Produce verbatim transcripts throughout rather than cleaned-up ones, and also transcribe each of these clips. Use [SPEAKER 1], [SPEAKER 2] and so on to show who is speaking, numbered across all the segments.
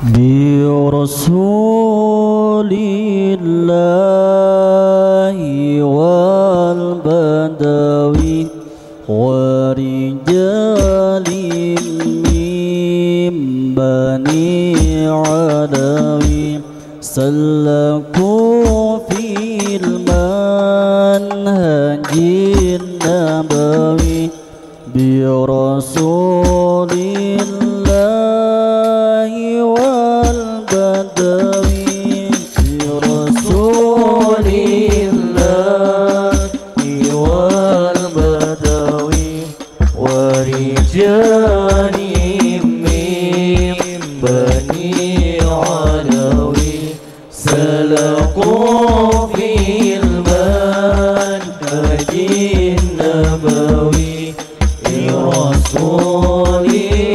[SPEAKER 1] برسول الله والبدوي ورجال من بني عدوي سلكوا في المنهج النبوي برسول الله والبدوي برسول الله والبدوي ورجال من بني عدوي سلكوا في المنهج النبوي برسول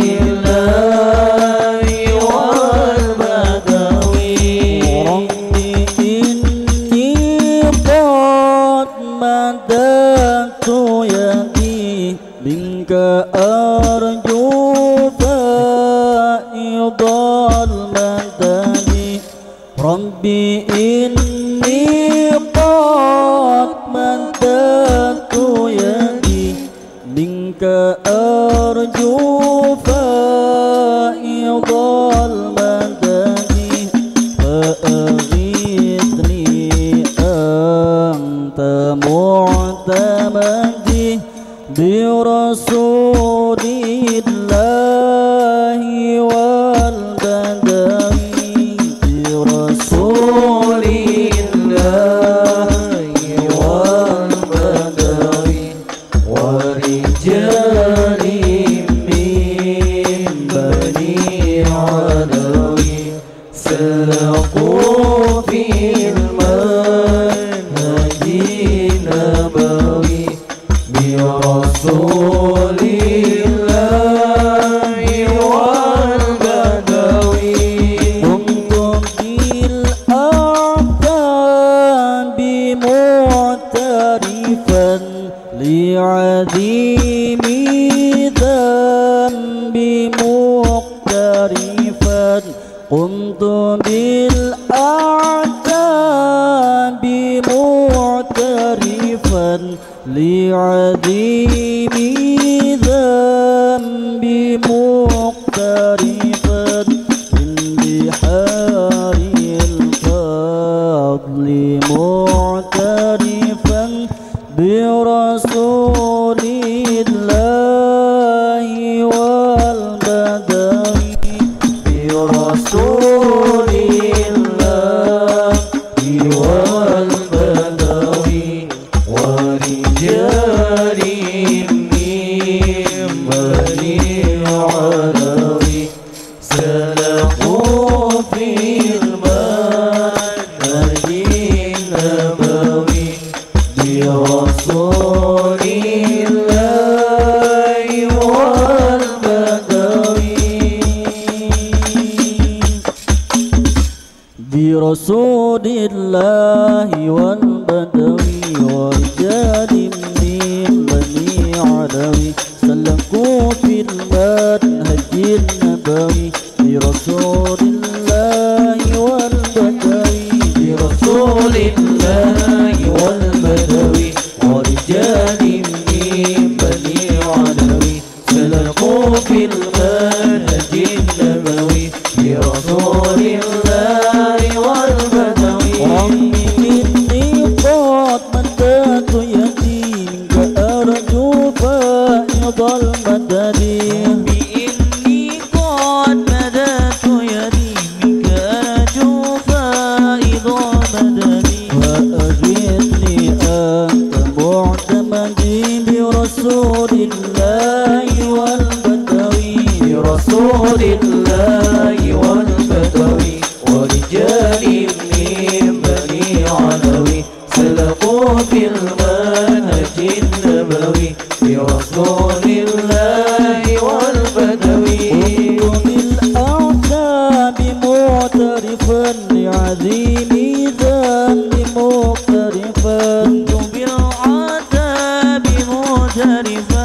[SPEAKER 1] الله والبدوي ربي إني قد مددت يدي منك أرجو فائض المدد ربي إني قد مددت يدي منك أرجو فائض المدد فأغثني أنت معتمدي برسول الله والبدوي برسول الله والبدوي ورجال من بني عدوي سلكوا في المنهج النبوي برسول الله والبدوي قمت بالأعتاب معترفا لعظيم ذنبي مقترفا قمت بالأعتاب معترفا لعظيم ذنبي مقترفا من بحار الفضل معترفا برسول الله والبدوي برسول الله والبدوي ورجال من بني عدوي سلكوا في المنهج النبوي برسول الله والبدوي برسول الله والبدوي ورجال من بني عدوي سلكوا في المنهج النبوي برسول الله والبدوي برسول الله والبدوي ورجال من بني عدوي سلكوا في المنهج النبوي برسول الله والبدوي ربي إني قد مددت يدي منك أرجو فائض المدد ربي إني قد مددت يدي منك أرجو فائض المدد فأغثني أنت معتمدي برسول الله والبدوي برسول الله والبدوي ورجال من بني عدوي سلكوا في المنهج النبوي برسول الله والبدوي قمت بالأعتاب معترفا لعظيم ذنبي مقترفا قمت بالأعتاب معترفا